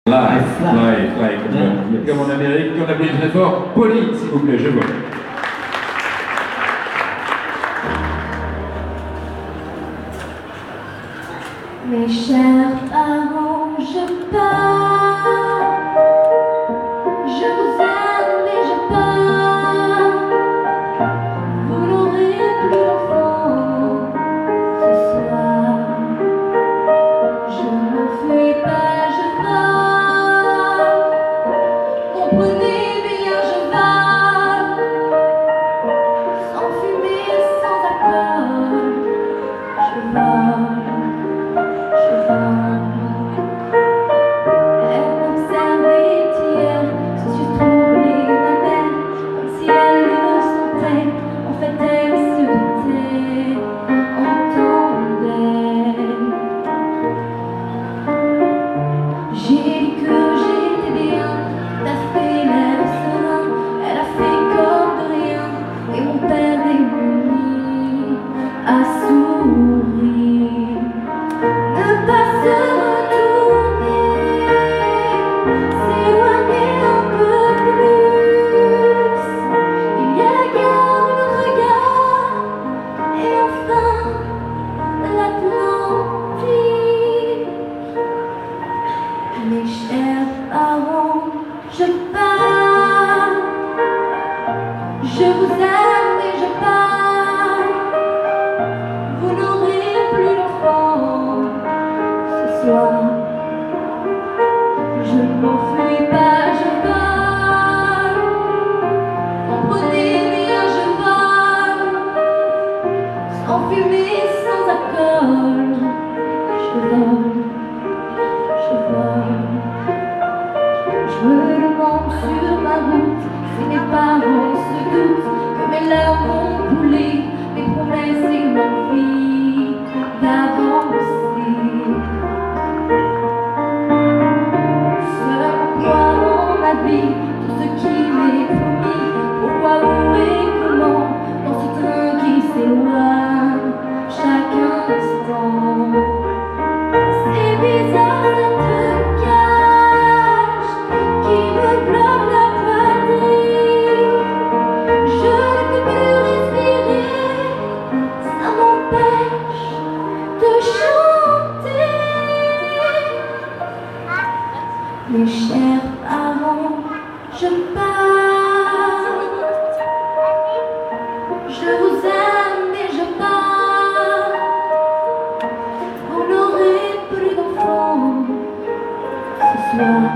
Comme en Amérique, on appuie très fort. Pauline, s'il vous plaît, je vois. Mes chers parents, je pars. Je vous aime et je pars. Vous n'aurez plus d'enfants ce soir. Je m'enfuis pas, je pars. Comprenez bien, je pars. Sans fumée, sans alcool. Je pars. Elle m'observait hier, ses yeux troublés d'un air, comme si elle le sentait. En fait, elle se doutait, entendait. J'ai dit que j'étais bien, tout à fait l'air serein. Elle a fait comme de rien, et mon père démuni a souri. Ne pas se retourner, s'éloigner un peu plus. Il y a la gare, une autre gare, et enfin l'Atlantique. Mes chers parents, je pars. Je vous aime et je pars. Vous n'aurez plus d'enfants ce soir. Je ne m'enfuis pas, je pars. Comprenez bien, je pars. Sans fumée, sans alcool. Je vole, je vole. Je me demande sur ma route si mes parents se doutent que mes larmes ont coulé, mes promesses et l'envie d'avancer. Seul moi en ma vie, tout ce qui m'est promis. Pourquoi, où et comment, dans ce train qui s'éloigne chaque instant. C'est bizarre cette cage qui me bloque la poitrine. Je ne peux plus respirer, ça m'empêche de chanter. Mes chers parents, je pars. Je vous aime et je pars. Vous n'aurez plus d'enfants ce soir.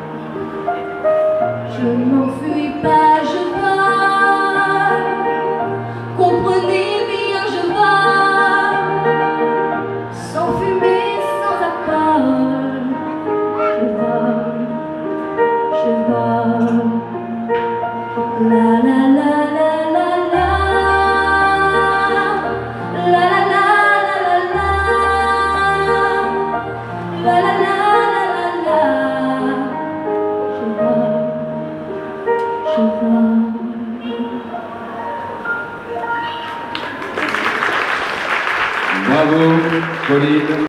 Je ne m'enfuis pas, je pars. Comprenez bien, je pars. Sans fumée, sans alcool. Je vole, je vole. La la la la la la. La la la la la la. La la la la la la. Je vole, je vole. Bravo, Pauline.